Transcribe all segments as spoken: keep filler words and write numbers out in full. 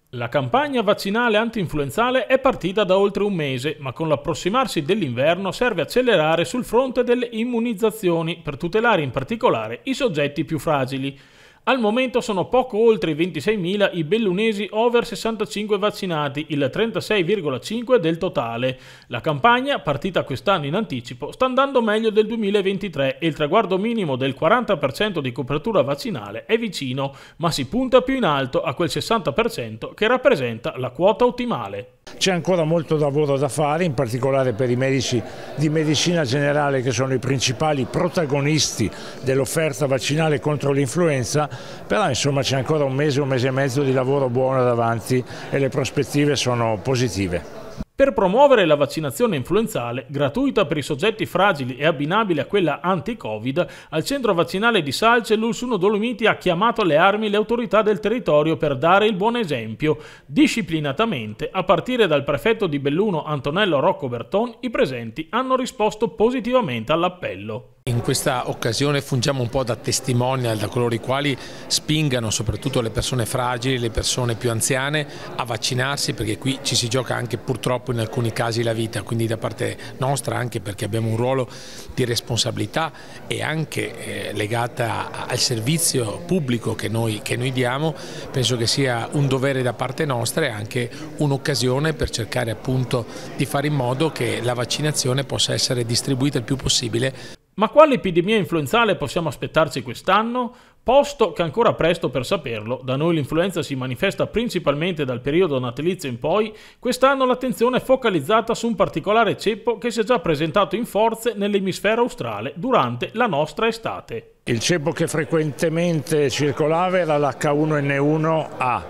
La campagna vaccinale anti-influenzale è partita da oltre un mese, ma con l'approssimarsi dell'inverno serve accelerare sul fronte delle immunizzazioni per tutelare in particolare i soggetti più fragili. Al momento sono poco oltre i ventiseimila i bellunesi over sessantacinque vaccinati, il trentasei virgola cinque del totale. La campagna, partita quest'anno in anticipo, sta andando meglio del duemilaventitré e il traguardo minimo del quaranta per cento di copertura vaccinale è vicino, ma si punta più in alto a quel sessanta per cento che rappresenta la quota ottimale. C'è ancora molto lavoro da fare, in particolare per i medici di medicina generale che sono i principali protagonisti dell'offerta vaccinale contro l'influenza, però insomma c'è ancora un mese, un mese e mezzo di lavoro buono davanti e le prospettive sono positive. Per promuovere la vaccinazione influenzale, gratuita per i soggetti fragili e abbinabile a quella anti-Covid, al centro vaccinale di Salce l'Ulsuno Dolomiti ha chiamato alle armi le autorità del territorio per dare il buon esempio. Disciplinatamente, a partire dal prefetto di Belluno Antonello Rocco Berton, i presenti hanno risposto positivamente all'appello. In questa occasione fungiamo un po' da testimonial da coloro i quali spingano soprattutto le persone fragili, le persone più anziane a vaccinarsi, perché qui ci si gioca anche purtroppo in alcuni casi la vita, quindi da parte nostra, anche perché abbiamo un ruolo di responsabilità e anche eh, legata al servizio pubblico che noi, che noi diamo, penso che sia un dovere da parte nostra e anche un'occasione per cercare appunto di fare in modo che la vaccinazione possa essere distribuita il più possibile. Ma quale epidemia influenzale possiamo aspettarci quest'anno? Posto che ancora presto per saperlo, da noi l'influenza si manifesta principalmente dal periodo natalizio in poi, quest'anno l'attenzione è focalizzata su un particolare ceppo che si è già presentato in forze nell'emisfero australe durante la nostra estate. Il ceppo che frequentemente circolava era l'H uno N uno A,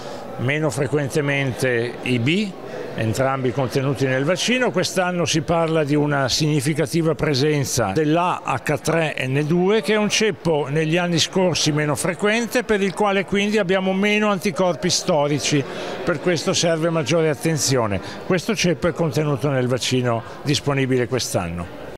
meno frequentemente I B, entrambi contenuti nel vaccino. Quest'anno si parla di una significativa presenza dell'A H tre N due, che è un ceppo negli anni scorsi meno frequente, per il quale quindi abbiamo meno anticorpi storici, per questo serve maggiore attenzione. Questo ceppo è contenuto nel vaccino disponibile quest'anno.